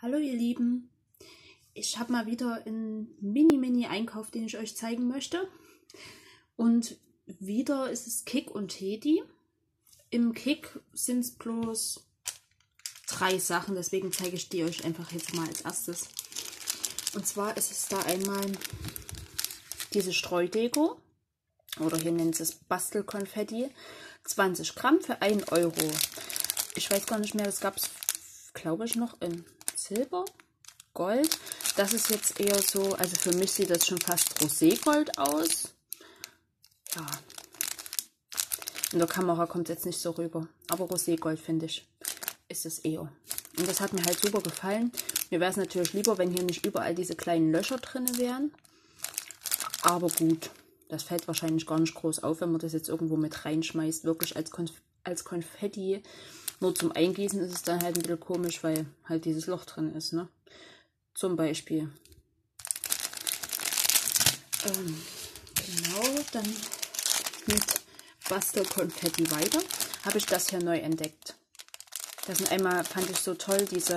Hallo ihr Lieben, ich habe mal wieder einen Mini-Einkauf, den ich euch zeigen möchte. Und wieder ist es Kick und Teddy. Im Kick sind es bloß 3 Sachen, deswegen zeige ich die euch einfach jetzt mal als erstes. Und zwar ist es da einmal diese Streudeko, oder hier nennt es Bastelkonfetti, 20 Gramm für 1 Euro. Ich weiß gar nicht mehr, das gab es, glaube ich, noch in Silber, Gold. Das ist jetzt eher so, also für mich sieht das schon fast Roségold aus. Ja, in der Kamera kommt es jetzt nicht so rüber, aber Roségold finde ich, ist es eher. Und das hat mir halt super gefallen. Mir wäre es natürlich lieber, wenn hier nicht überall diese kleinen Löcher drin wären. Aber gut, das fällt wahrscheinlich gar nicht groß auf, wenn man das jetzt irgendwo mit reinschmeißt. Wirklich als Konfetti. Nur zum Eingießen ist es dann halt ein bisschen komisch, weil halt dieses Loch drin ist, ne? Zum Beispiel. Genau, dann mit Bastelkonfetti weiter. Habe ich das hier neu entdeckt. Das sind einmal, fand ich so toll, diese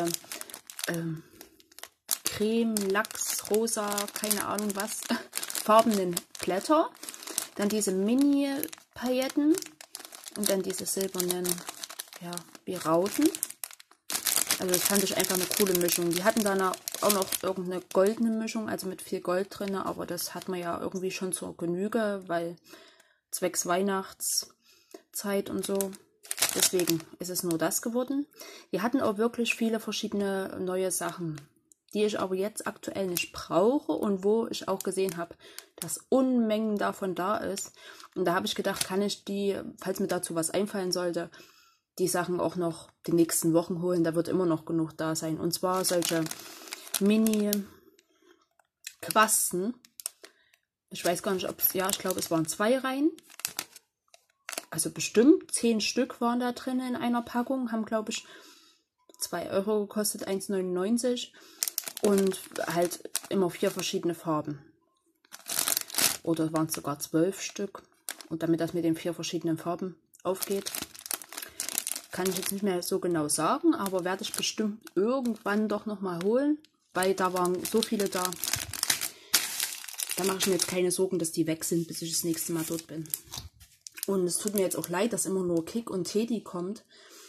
Creme, Lachs, Rosa, keine Ahnung was, farbenen Blätter. Dann diese Mini-Pailletten und dann diese silbernen, ja, wie Rauten. Also das fand ich einfach eine coole Mischung. Die hatten dann auch noch irgendeine goldene Mischung, also mit viel Gold drin, aber das hat man ja irgendwie schon zur Genüge, weil zwecks Weihnachtszeit und so. Deswegen ist es nur das geworden. Die hatten auch wirklich viele verschiedene neue Sachen, die ich aber jetzt aktuell nicht brauche und wo ich auch gesehen habe, dass Unmengen davon da ist. Und da habe ich gedacht, kann ich die, falls mir dazu was einfallen sollte, die Sachen auch noch die nächsten Wochen holen. Da wird immer noch genug da sein. Und zwar solche Mini-Quasten. Ich weiß gar nicht, ob es, ja, ich glaube, es waren 2 Reihen. Also bestimmt 10 Stück waren da drin in einer Packung. Haben, glaube ich, 2 Euro gekostet, 1,99. Und halt immer 4 verschiedene Farben. Oder waren es sogar 12 Stück. Und damit das mit den 4 verschiedenen Farben aufgeht, kann ich jetzt nicht mehr so genau sagen, aber werde ich bestimmt irgendwann doch nochmal holen, weil da waren so viele da. Da mache ich mir jetzt keine Sorgen, dass die weg sind, bis ich das nächste Mal dort bin. Und es tut mir jetzt auch leid, dass immer nur Kick und Teddy kommt.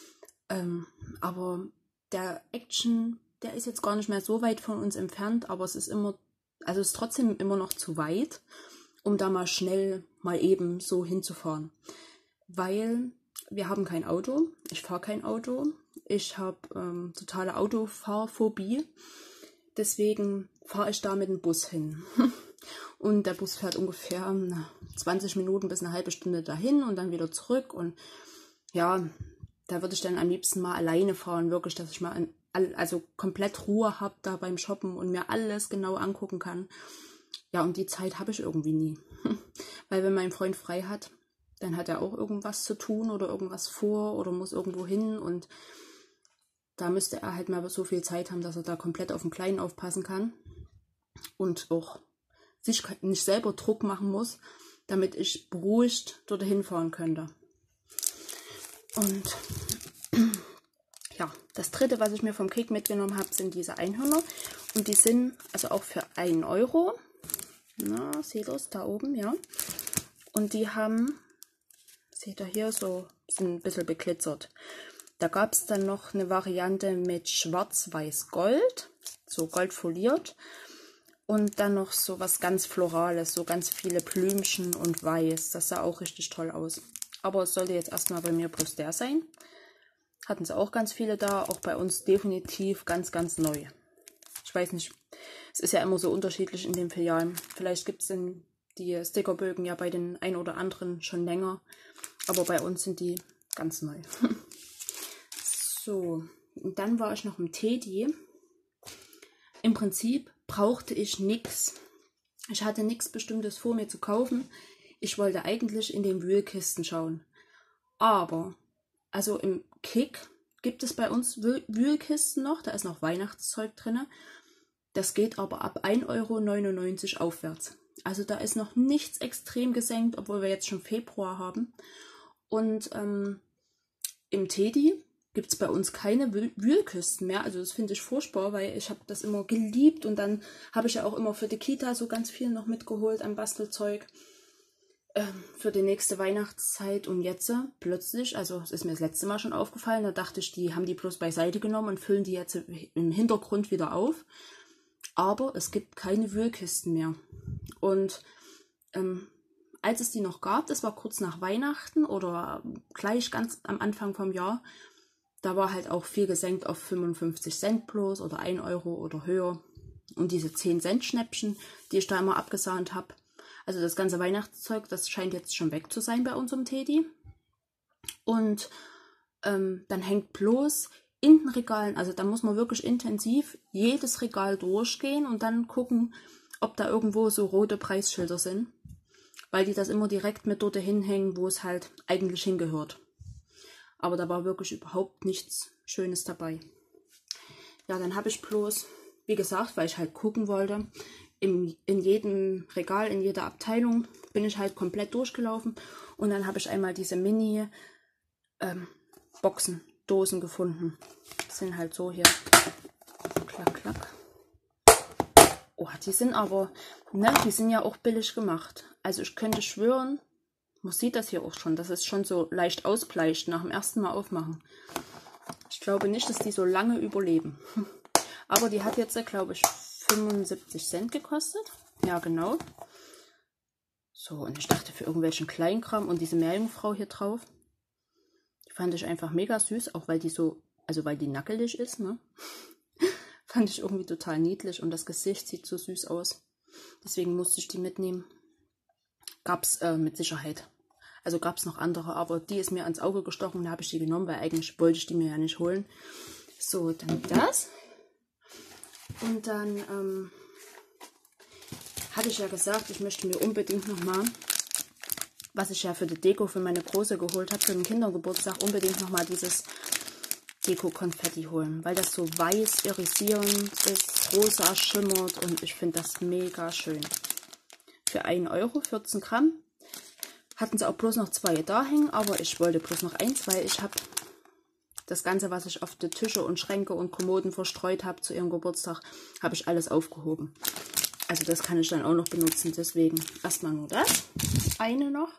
Aber der Action, der ist jetzt gar nicht mehr so weit von uns entfernt, aber es ist immer, also es ist trotzdem immer noch zu weit, um da mal schnell mal eben so hinzufahren. Weil wir haben kein Auto, ich fahre kein Auto, ich habe totale Autofahrphobie, deswegen fahre ich da mit dem Bus hin. Und der Bus fährt ungefähr 20 Minuten bis eine halbe Stunde dahin und dann wieder zurück. Und ja, da würde ich dann am liebsten mal alleine fahren, wirklich, dass ich mal also komplett Ruhe habe da beim Shoppen und mir alles genau angucken kann. Ja, und die Zeit habe ich irgendwie nie. Weil wenn mein Freund frei hat, dann hat er auch irgendwas zu tun oder irgendwas vor oder muss irgendwo hin. Und da müsste er halt mal so viel Zeit haben, dass er da komplett auf den Kleinen aufpassen kann. Und auch sich nicht selber Druck machen muss, damit ich beruhigt dorthin fahren könnte. Und ja, das dritte, was ich mir vom Kick mitgenommen habe, sind diese Einhörner. Und die sind also auch für 1 Euro. Na, seht ihr es da oben, ja. Und die haben, seht ihr hier, so sind ein bisschen beglitzert. Da gab es dann noch eine Variante mit schwarz-weiß-gold, so goldfoliert. Und dann noch so was ganz Florales, so ganz viele Blümchen und Weiß. Das sah auch richtig toll aus. Aber es sollte jetzt erstmal bei mir bloß der sein. Hatten sie auch ganz viele da, auch bei uns definitiv ganz, ganz neu. Ich weiß nicht, es ist ja immer so unterschiedlich in den Filialen. Vielleicht gibt es die Stickerbögen ja bei den ein oder anderen schon länger. Aber bei uns sind die ganz neu. So, und dann war ich noch im Teddy. Im Prinzip brauchte ich nichts. Ich hatte nichts Bestimmtes vor, mir zu kaufen. Ich wollte eigentlich in den Wühlkisten schauen. Aber, also im Kick gibt es bei uns Wühlkisten noch. Da ist noch Weihnachtszeug drin. Das geht aber ab 1,99 Euro aufwärts. Also da ist noch nichts extrem gesenkt, obwohl wir jetzt schon Februar haben. Und im Teddy gibt es bei uns keine Wühlkisten mehr. Also das finde ich furchtbar, weil ich habe das immer geliebt. Und dann habe ich ja auch immer für die Kita so ganz viel noch mitgeholt an Bastelzeug. Für die nächste Weihnachtszeit. Und jetzt plötzlich, also es ist mir das letzte Mal schon aufgefallen, da dachte ich, die haben die bloß beiseite genommen und füllen die jetzt im Hintergrund wieder auf. Aber es gibt keine Wühlkisten mehr. Und als es die noch gab, das war kurz nach Weihnachten oder gleich ganz am Anfang vom Jahr, da war halt auch viel gesenkt auf 55 Cent bloß oder 1 Euro oder höher. Und diese 10 Cent Schnäppchen, die ich da immer abgesahnt habe, also das ganze Weihnachtszeug, das scheint jetzt schon weg zu sein bei unserem Teddy. Und dann hängt bloß in den Regalen, also da muss man wirklich intensiv jedes Regal durchgehen und dann gucken, ob da irgendwo so rote Preisschilder sind. Weil die das immer direkt mit dort hinhängen, wo es halt eigentlich hingehört. Aber da war wirklich überhaupt nichts Schönes dabei. Ja, dann habe ich bloß, wie gesagt, weil ich halt gucken wollte, in jedem Regal, in jeder Abteilung bin ich halt komplett durchgelaufen. Und dann habe ich einmal diese Mini-Boxen, Dosen gefunden. Das sind halt so hier. Klack, klack. Oh, die sind aber, ne, die sind ja auch billig gemacht. Also ich könnte schwören, man sieht das hier auch schon, dass es schon so leicht ausbleicht nach dem ersten Mal aufmachen. Ich glaube nicht, dass die so lange überleben. Aber die hat jetzt, glaube ich, 75 Cent gekostet. Ja, genau. So, und ich dachte für irgendwelchen Kleinkram und diese Meerjungfrau hier drauf. Die fand ich einfach mega süß, auch weil die so, also weil die nackelig ist, ne? Fand ich irgendwie total niedlich und das Gesicht sieht so süß aus. Deswegen musste ich die mitnehmen. Gab es mit Sicherheit. Also gab es noch andere, aber die ist mir ans Auge gestochen und da habe ich die genommen, weil eigentlich wollte ich die mir ja nicht holen. So, dann das. Und dann hatte ich ja gesagt, ich möchte mir unbedingt nochmal, was ich ja für die Deko für meine Große geholt habe, für den Kindergeburtstag, unbedingt nochmal dieses Deko-Konfetti holen, weil das so weiß irisierend ist, rosa schimmert und ich finde das mega schön. Für 1 Euro, 14 Gramm. Hatten sie auch bloß noch 2 da hängen, aber ich wollte bloß noch 1, weil ich habe das Ganze, was ich auf die Tische und Schränke und Kommoden verstreut habe zu ihrem Geburtstag, habe ich alles aufgehoben. Also das kann ich dann auch noch benutzen, deswegen erstmal nur das. Eine noch.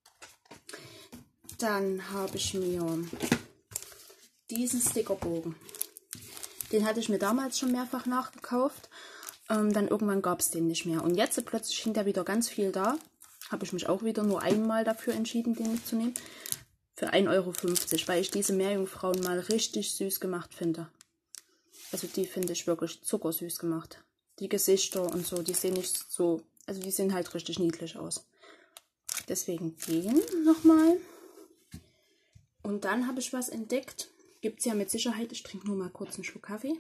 Dann habe ich mir diesen Stickerbogen. Den hatte ich mir damals schon mehrfach nachgekauft. Dann irgendwann gab es den nicht mehr. Und jetzt plötzlich hing da wieder ganz viel da. Habe ich mich auch wieder nur einmal dafür entschieden, den mitzunehmen. Für 1,50 Euro, weil ich diese Meerjungfrauen mal richtig süß gemacht finde. Also die finde ich wirklich zuckersüß gemacht. Die Gesichter und so, die sehen nicht so, also die sehen halt richtig niedlich aus. Deswegen den nochmal. Und dann habe ich was entdeckt. Gibt es ja mit Sicherheit. Ich trinke nur mal kurz einen Schluck Kaffee.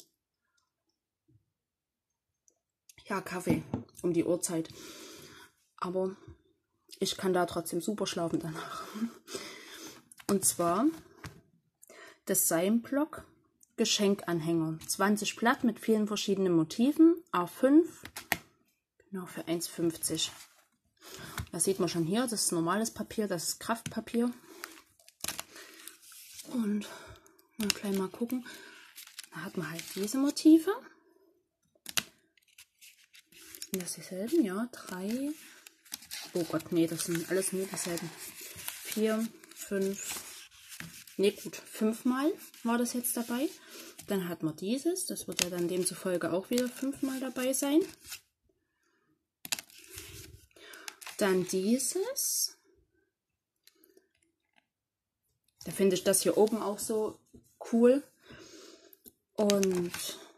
Ja, Kaffee um die Uhrzeit. Aber ich kann da trotzdem super schlafen danach. Und zwar das Seimblock Geschenkanhänger. 20 Blatt mit vielen verschiedenen Motiven. A5. Genau für 1,50. Das sieht man schon hier. Das ist normales Papier. Das ist Kraftpapier. Und mal gleich mal gucken. Da hat man halt diese Motive. Sind das dieselben? Ja, 3. Oh Gott, nee, das sind alles nur dieselben. 4, 5. Nee, gut, 5 Mal war das jetzt dabei. Dann hat man dieses. Das wird ja dann demzufolge auch wieder 5 Mal dabei sein. Dann dieses. Da finde ich das hier oben auch so cool. Und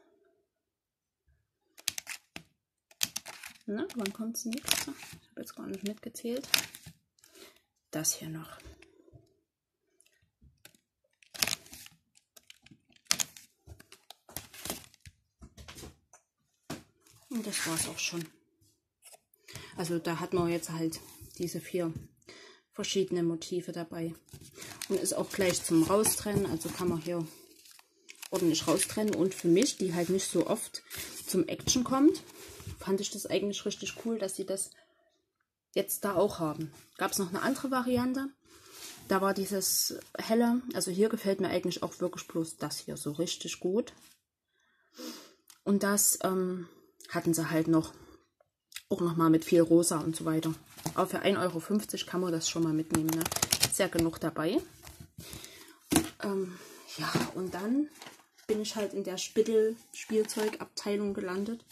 na, wann kommt es nächste? Ich habe jetzt gar nicht mitgezählt. Das hier noch. Und das war es auch schon. Also da hat man jetzt halt diese 4 verschiedene Motive dabei. Und ist auch gleich zum Raustrennen. Also kann man hier ordentlich raustrennen. Und für mich, die halt nicht so oft zum Action kommt, fand ich das eigentlich richtig cool, dass sie das jetzt da auch haben. Gab es noch eine andere Variante. Da war dieses helle, also hier gefällt mir eigentlich auch wirklich bloß das hier so richtig gut. Und das hatten sie halt noch, auch nochmal mit viel Rosa und so weiter. Aber für 1,50 € kann man das schon mal mitnehmen, ne? Ist ja genug dabei. Ja, und dann bin ich halt in der Spittel-Spielzeugabteilung gelandet.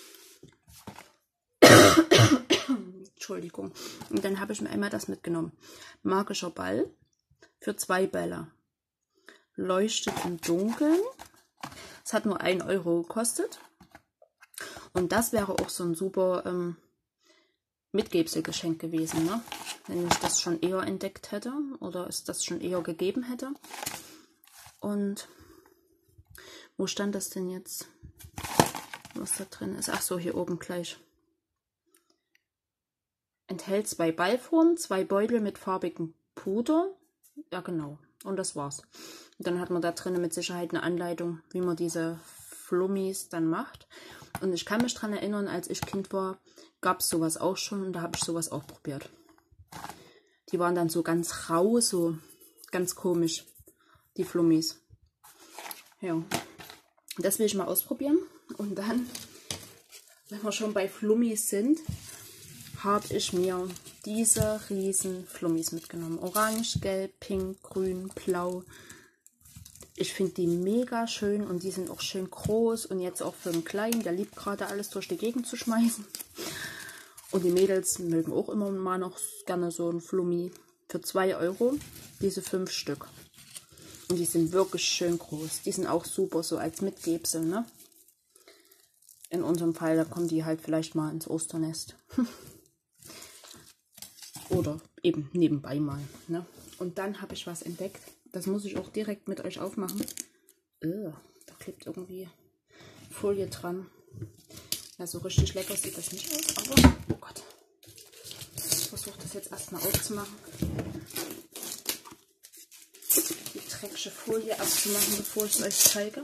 Entschuldigung. Und dann habe ich mir einmal das mitgenommen. Magischer Ball für 2 Bälle. Leuchtet im Dunkeln. Es hat nur 1 € gekostet. Und das wäre auch so ein super Mitgebselgeschenk gewesen, ne? Wenn ich das schon eher entdeckt hätte oder es das schon eher gegeben hätte. Und wo stand das denn jetzt? Was da drin ist? Ach so, hier oben gleich. Enthält 2 Ballformen, 2 Beutel mit farbigem Puder. Ja, genau. Und das war's. Und dann hat man da drinnen mit Sicherheit eine Anleitung, wie man diese Flummis dann macht. Und ich kann mich daran erinnern, als ich Kind war, gab es sowas auch schon und da habe ich sowas auch probiert. Die waren dann so ganz rau, so ganz komisch, die Flummis. Ja, das will ich mal ausprobieren. Und dann, wenn wir schon bei Flummis sind, habe ich mir diese riesen Flummis mitgenommen. Orange, gelb, pink, grün, blau. Ich finde die mega schön und die sind auch schön groß und jetzt auch für einen Kleinen, der liebt gerade alles durch die Gegend zu schmeißen. Und die Mädels mögen auch immer mal noch gerne so ein Flummi. Für 2 €, diese 5 Stück. Und die sind wirklich schön groß. Die sind auch super so als Mitgebsel, ne? In unserem Fall, da kommen die halt vielleicht mal ins Osternest. Oder eben nebenbei mal, ne? Und dann habe ich was entdeckt. Das muss ich auch direkt mit euch aufmachen. Da klebt irgendwie Folie dran. Ja, so richtig lecker sieht das nicht aus, aber oh Gott. Ich versuche das jetzt erstmal aufzumachen. Die dreckige Folie abzumachen, bevor ich es euch zeige.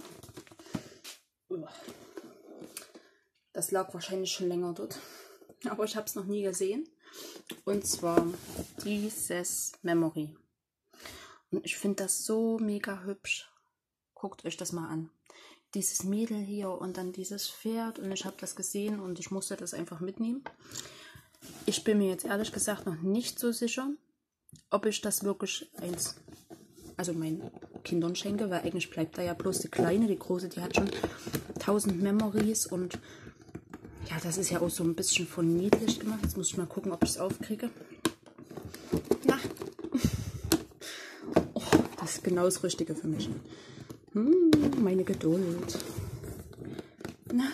Das lag wahrscheinlich schon länger dort. Aber ich habe es noch nie gesehen. Und zwar dieses Memory. Und ich finde das so mega hübsch. Guckt euch das mal an. Dieses Mädel hier und dann dieses Pferd. Und ich habe das gesehen und ich musste das einfach mitnehmen. Ich bin mir jetzt ehrlich gesagt noch nicht so sicher, ob ich das wirklich meinen Kindern schenke. Weil eigentlich bleibt da ja bloß die Kleine. Die Große, die hat schon 1000 Memories. Und ja, das ist ja auch so ein bisschen von niedlich gemacht. Jetzt muss ich mal gucken, ob ich es aufkriege. Na. Das ist genau das Richtige für mich. Meine Geduld. Na.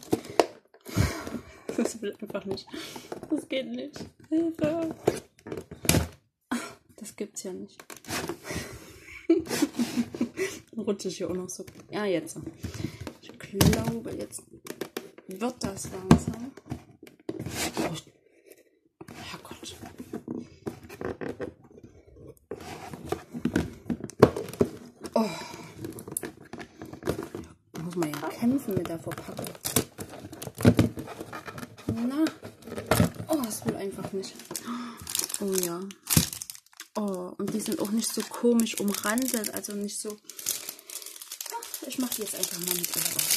Das will einfach nicht. Das geht nicht. Hilfe. Das gibt's ja nicht. Rutsche ich hier auch noch so. Ja, jetzt. Ich glaube, jetzt wird das langsam. Oh, Herrgott. Oh. Da muss man ja kämpfen mit der Verpackung. Na. Oh, es will einfach nicht. Oh ja. Oh, und die sind auch nicht so komisch umrandet. Also nicht so. Ich mache die jetzt einfach mal mit euch auf.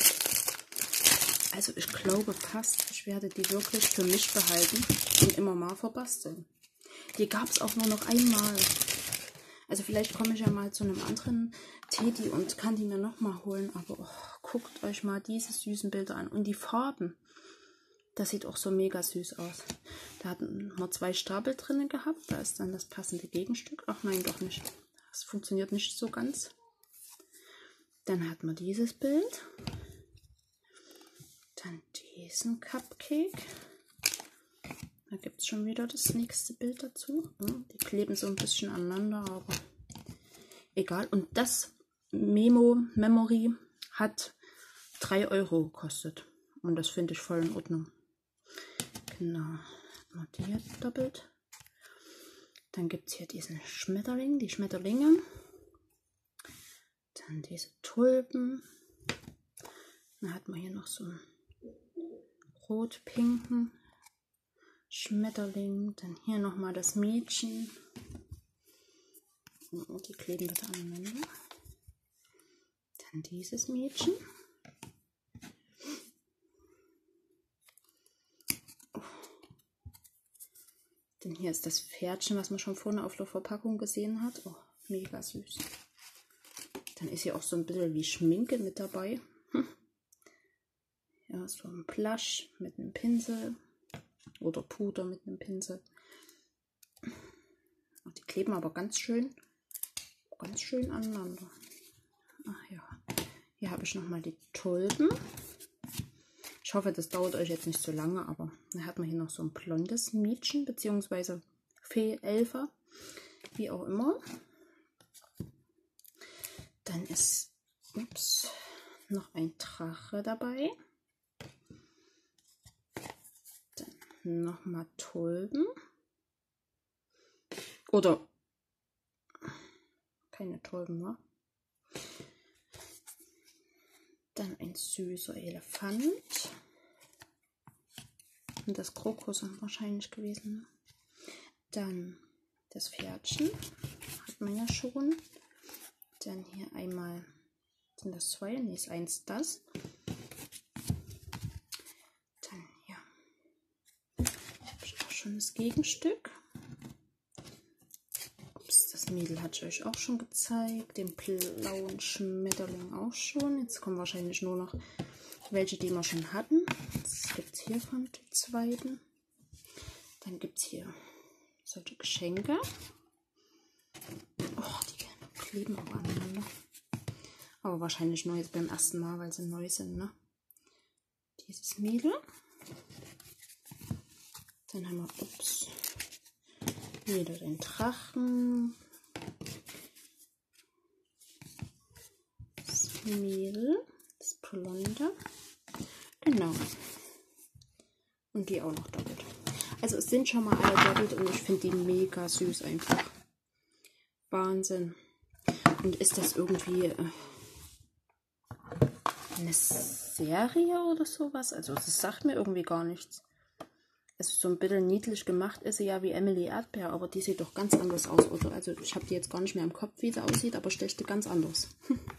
Also ich glaube fast, ich werde die wirklich für mich behalten und immer mal verbasteln. Die gab es auch nur noch einmal. Also vielleicht komme ich ja mal zu einem anderen Teddy und kann die mir nochmal holen. Aber oh, guckt euch mal diese süßen Bilder an. Und die Farben. Das sieht auch so mega süß aus. Da hatten wir 2 Stapel drin gehabt. Da ist dann das passende Gegenstück. Ach nein, doch nicht. Das funktioniert nicht so ganz. Dann hat man dieses Bild. Dann diesen Cupcake. Da gibt es schon wieder das nächste Bild dazu. Die kleben so ein bisschen aneinander, aber egal. Und das Memory hat 3 € gekostet. Und das finde ich voll in Ordnung. Genau. Mal die hier doppelt. Dann gibt es hier diesen Schmetterling, die Schmetterlinge. Dann diese Tulpen. Dann hat man hier noch so einen rot-pinken Schmetterling. Dann hier nochmal das Mädchen. Die kleben bitte aneinander. Dann dieses Mädchen. Denn hier ist das Pferdchen, was man schon vorne auf der Verpackung gesehen hat. Oh, mega süß. Dann ist hier auch so ein bisschen wie Schminke mit dabei. Ja, so ein Blush mit einem Pinsel. Oder Puder mit einem Pinsel. Die kleben aber ganz schön aneinander. Ach ja. Hier habe ich nochmal die Tulpen. Ich hoffe, das dauert euch jetzt nicht so lange, aber dann hat man hier noch so ein blondes Mädchen, beziehungsweise Fee, Elfe, wie auch immer. Dann ist noch ein Drache dabei. Dann nochmal Tulpen. Oder keine Tulpen, ne? Dann ein süßer Elefant. Und das Krokus wahrscheinlich gewesen. Ne? Dann das Pferdchen. Hat man ja schon. Dann hier einmal, sind das 2? Ne, ist 1 das. Dann hier habe ich auch schon das Gegenstück. Das Mädel hatte ich euch auch schon gezeigt. Den blauen Schmetterling auch schon. Jetzt kommen wahrscheinlich nur noch welche, die wir schon hatten. Das gibt es hier von dem zweiten. Dann gibt es hier solche Geschenke. Oh, die kleben auch aneinander. Aber wahrscheinlich nur jetzt beim ersten Mal, weil sie neu sind, ne? Dieses Mädel. Dann haben wir, wieder den Drachen. Das Mädel. Das Blonde. Genau. Und die auch noch doppelt. Also es sind schon mal alle doppelt und ich finde die mega süß einfach. Wahnsinn. Und ist das irgendwie eine Serie oder sowas? Also das sagt mir irgendwie gar nichts. Also so ein bisschen niedlich gemacht ist sie ja wie Emily Erdbeer, aber die sieht doch ganz anders aus, oder? Also ich habe die jetzt gar nicht mehr im Kopf, wie sie aussieht, aber stechte ganz anders.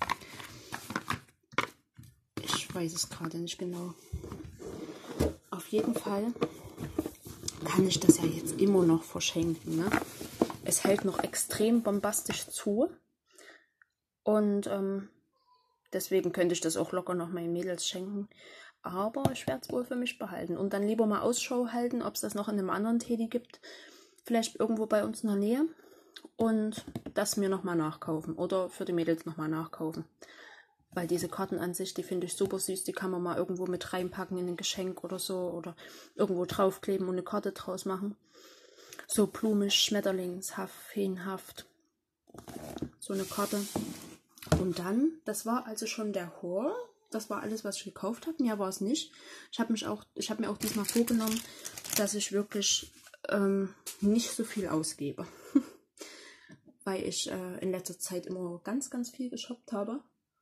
Ich weiß es gerade nicht genau. Auf jeden Fall kann ich das ja jetzt immer noch verschenken, ne? Es hält noch extrem bombastisch zu. Und deswegen könnte ich das auch locker noch meinen Mädels schenken. Aber ich werde es wohl für mich behalten. Und dann lieber mal Ausschau halten, ob es das noch in einem anderen Teddy gibt. Vielleicht irgendwo bei uns in der Nähe. Und das mir nochmal nachkaufen. Oder für die Mädels nochmal nachkaufen. Weil diese Karten an sich, die finde ich super süß. Die kann man mal irgendwo mit reinpacken in ein Geschenk oder so. Oder irgendwo draufkleben und eine Karte draus machen. So blumig, schmetterlingshaft, feenhaft. So eine Karte. Und dann, das war also schon der Haul. Das war alles, was ich gekauft habe. Mehr war es nicht. Ich habe mir auch diesmal vorgenommen, dass ich wirklich nicht so viel ausgebe. Weil ich in letzter Zeit immer ganz, ganz viel geshoppt habe.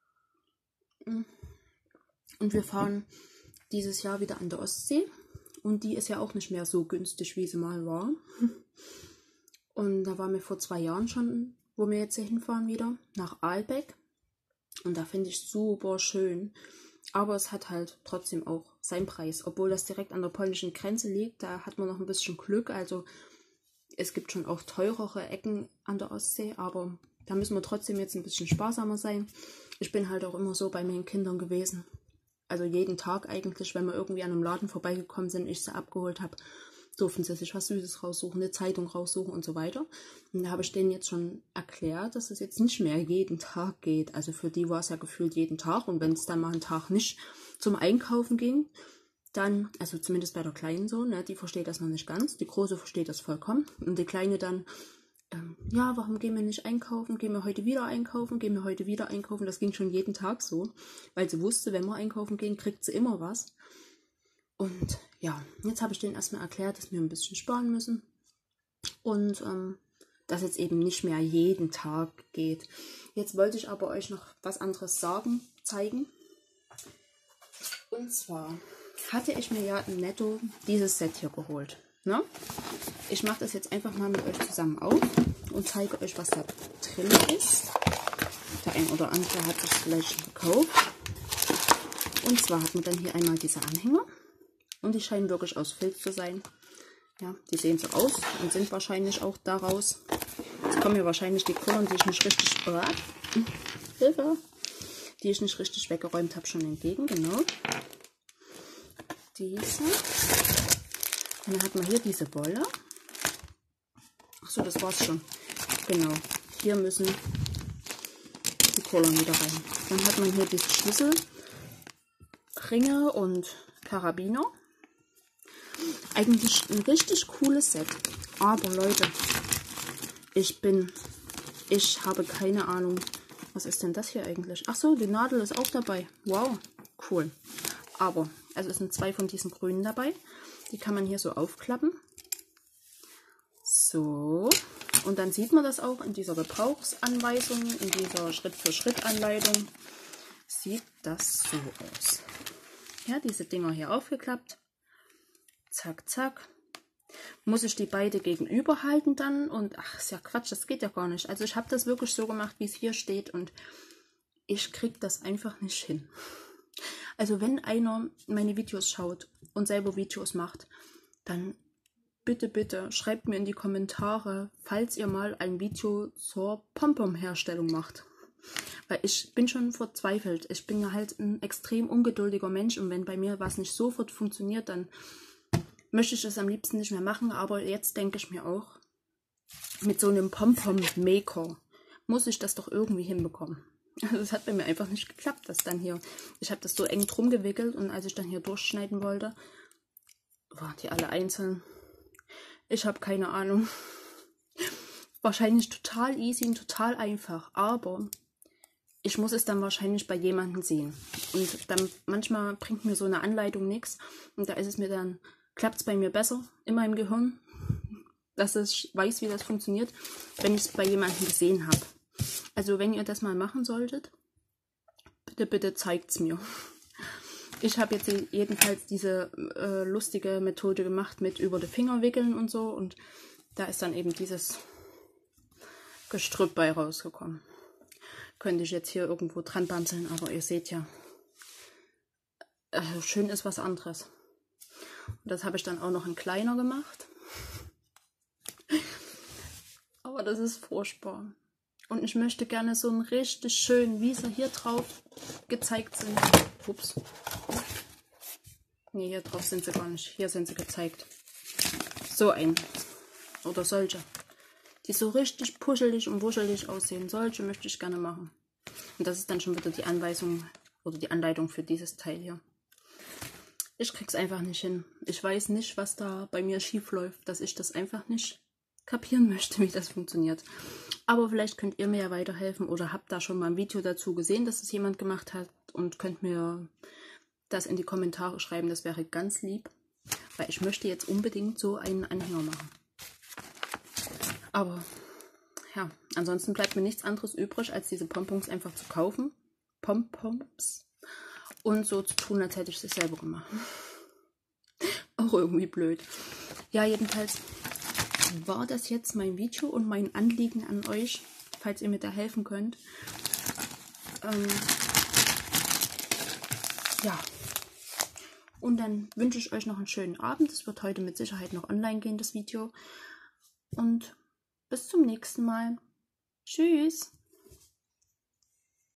Und wir fahren dieses Jahr wieder an der Ostsee. Und die ist ja auch nicht mehr so günstig, wie sie mal war. Und da waren wir vor 2 Jahren schon, wo wir jetzt hier hinfahren wieder, nach Aalbeck. Und da finde ich super schön. Aber es hat halt trotzdem auch seinen Preis. Obwohl das direkt an der polnischen Grenze liegt, da hat man noch ein bisschen Glück. Also es gibt schon auch teurere Ecken an der Ostsee, aber da müssen wir trotzdem jetzt ein bisschen sparsamer sein. Ich bin halt auch immer so bei meinen Kindern gewesen. Also jeden Tag eigentlich, wenn wir irgendwie an einem Laden vorbeigekommen sind, ich sie abgeholt habe, durften sie sich was Süßes raussuchen, eine Zeitung raussuchen und so weiter. Und da habe ich denen jetzt schon erklärt, dass es jetzt nicht mehr jeden Tag geht. Also für die war es ja gefühlt jeden Tag. Und wenn es dann mal einen Tag nicht zum Einkaufen ging, dann, also zumindest bei der Kleinen so, ne, die versteht das noch nicht ganz. Die Große versteht das vollkommen. Und die Kleine dann, ja, warum gehen wir nicht einkaufen? Gehen wir heute wieder einkaufen? Gehen wir heute wieder einkaufen? Das ging schon jeden Tag so. Weil sie wusste, wenn wir einkaufen gehen, kriegt sie immer was. Und ja, jetzt habe ich denen erstmal erklärt, dass wir ein bisschen sparen müssen und dass jetzt eben nicht mehr jeden Tag geht. Jetzt wollte ich aber euch noch was anderes zeigen. Und zwar hatte ich mir ja im Netto dieses Set hier geholt. Ne? Ich mache das jetzt einfach mal mit euch zusammen auf und zeige euch, was da drin ist. Der ein oder andere hat es vielleicht schon gekauft. Und zwar hat man dann hier einmal diese Anhänger. Und die scheinen wirklich aus Filz zu sein. Ja, die sehen so aus und sind wahrscheinlich auch daraus. Jetzt kommen mir wahrscheinlich die Kullern, die ich nicht richtig... Hilfe! Die ich nicht richtig weggeräumt habe, schon entgegen. Genau. Diese. Und dann hat man hier diese Wolle. Achso, das war's schon. Genau. Hier müssen die Kullern wieder rein. Dann hat man hier diese Schlüsselringe und Karabiner. Eigentlich ein richtig cooles Set. Aber Leute, ich habe keine Ahnung. Was ist denn das hier eigentlich? Ach so, die Nadel ist auch dabei. Wow, cool. Aber, also es sind 2 von diesen grünen dabei. Die kann man hier so aufklappen. So. Und dann sieht man das auch in dieser Gebrauchsanweisung, in dieser Schritt-für-Schritt-Anleitung. Sieht das so aus. Ja, diese Dinger hier aufgeklappt. Zack, zack. Muss ich die beide gegenüber halten dann? Und ach, ist ja Quatsch, das geht ja gar nicht. Also ich habe das wirklich so gemacht, wie es hier steht. Und ich kriege das einfach nicht hin. Also wenn einer meine Videos schaut und selber Videos macht, dann bitte, bitte schreibt mir in die Kommentare, falls ihr mal ein Video zur Pompom-Herstellung macht. Weil ich bin schon verzweifelt. Ich bin ja halt ein extrem ungeduldiger Mensch und wenn bei mir was nicht sofort funktioniert, dann möchte ich es am liebsten nicht mehr machen. Aber jetzt denke ich mir auch, mit so einem Pompom-Maker muss ich das doch irgendwie hinbekommen. Also es hat bei mir einfach nicht geklappt, dass dann hier, ich habe das so eng drum gewickelt und als ich dann hier durchschneiden wollte, waren die alle einzeln. Ich habe keine Ahnung. Wahrscheinlich total easy und total einfach, aber ich muss es dann wahrscheinlich bei jemandem sehen. Und dann manchmal bringt mir so eine Anleitung nichts und da ist es mir dann, klappt es bei mir besser in meinem Gehirn, dass ich weiß, wie das funktioniert, wenn ich es bei jemandem gesehen habe. Also wenn ihr das mal machen solltet, bitte, bitte zeigt es mir. Ich habe jetzt jedenfalls diese lustige Methode gemacht mit über die Finger wickeln und so. Und da ist dann eben dieses Gestrüpp bei rausgekommen. Könnte ich jetzt hier irgendwo dran bamseln, aber ihr seht ja, schön ist was anderes. Und das habe ich dann auch noch in kleiner gemacht. Aber das ist furchtbar. Und ich möchte gerne so einen richtig schönen, wie sie hier drauf gezeigt sind. Ups. Ne, hier drauf sind sie gar nicht. Hier sind sie gezeigt. So ein. Oder solche. Die so richtig puschelig und wuschelig aussehen. Solche möchte ich gerne machen. Und das ist dann schon wieder die Anweisung oder die Anleitung für dieses Teil hier. Ich krieg's einfach nicht hin. Ich weiß nicht, was da bei mir schief läuft, dass ich das einfach nicht kapieren möchte, wie das funktioniert. Aber vielleicht könnt ihr mir ja weiterhelfen oder habt da schon mal ein Video dazu gesehen, dass es jemand gemacht hat und könnt mir das in die Kommentare schreiben. Das wäre ganz lieb, weil ich möchte jetzt unbedingt so einen Anhänger machen. Aber ja, ansonsten bleibt mir nichts anderes übrig, als diese Pompons einfach zu kaufen. Pompons. Und so zu tun, als hätte ich es selber gemacht. Auch irgendwie blöd. Ja, jedenfalls war das jetzt mein Video und mein Anliegen an euch, falls ihr mir da helfen könnt. Ja. Und dann wünsche ich euch noch einen schönen Abend. Es wird heute mit Sicherheit noch online gehen, das Video. Und bis zum nächsten Mal. Tschüss.